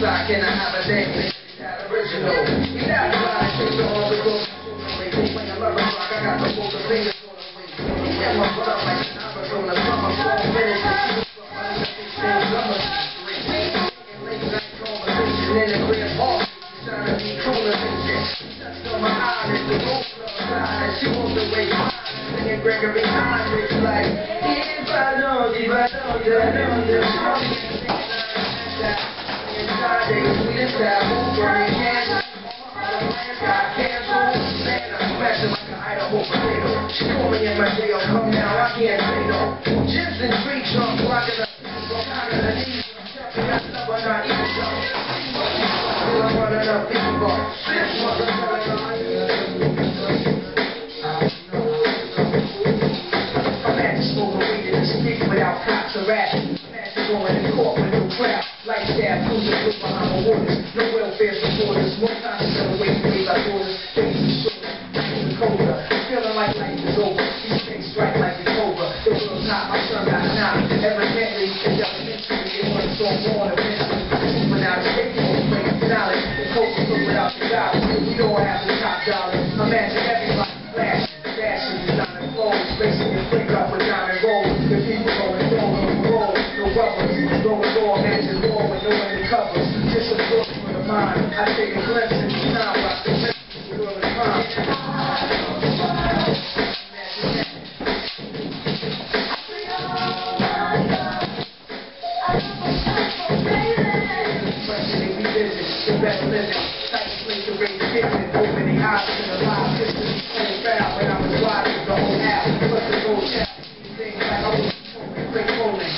side, can I have a name? That original. We got a lot of shit on the go. When I love rock, I got the full of fingers on the way. Yeah, my brother like an Amazon, summer song, finish it. Summer street. Late night conversation in the crib hall. Trying to be cooler than shit. Touched on my eye, it's the roof side. She wants to wake up. Singing Gregory Hines, like, if I know, if I know, I know, inside they sweet as that move, burning cancer. Got cancer, man, I'm smashing like an Idaho potato. She called me in my jail, come now, I can't say no. Gyms and street jump, blocking the people, knocking the knees. Got number not even jump. Still I'm running up people. This motherfucker. Without cops or rats, imagine going in court with no crap. Light stab, cruising with behind the waters. No welfare supporters, more time to get away from me by daughters. Baby shoulders, even colder. Feeling like life is over. These things strike like it's over. The world's hot, my son got knocked. Evidently, in elementary, it wasn't so born eventually. Moving out of state, breaking knowledge. The coach is looking out the dollar. We all have the top dollar. Imagine everybody flashing, dashing, designing clothes, facing your flick up with diamond rolls. The people going down on the road, no rubbers, going all matches war with no undercovers. Just a book for the mind. I take a glimpse in the time, watch the rest of the world is mine. The best living, tightest place to raise kittens, open the eyes to the live history. Old foul when I was watching the whole half, plus the gold check. Things like I was great bowling.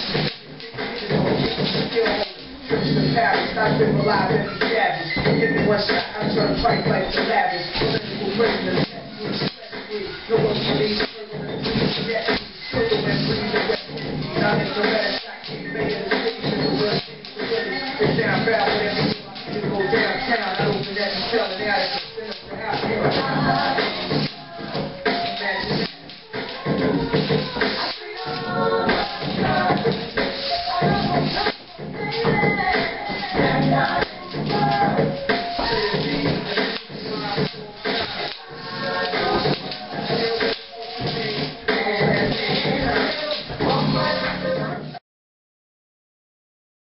Trips to Paris, I live alive every savage. Give me one shot, I turn fight like the lavish. Political prisoners, no one believes the yet. Still the West Breeze and West Indies. I'm in the red, I keep making the cities in the world. It's down bad with everything. You go downtown, I open that and sell it out at the center for half a year. Imagine that.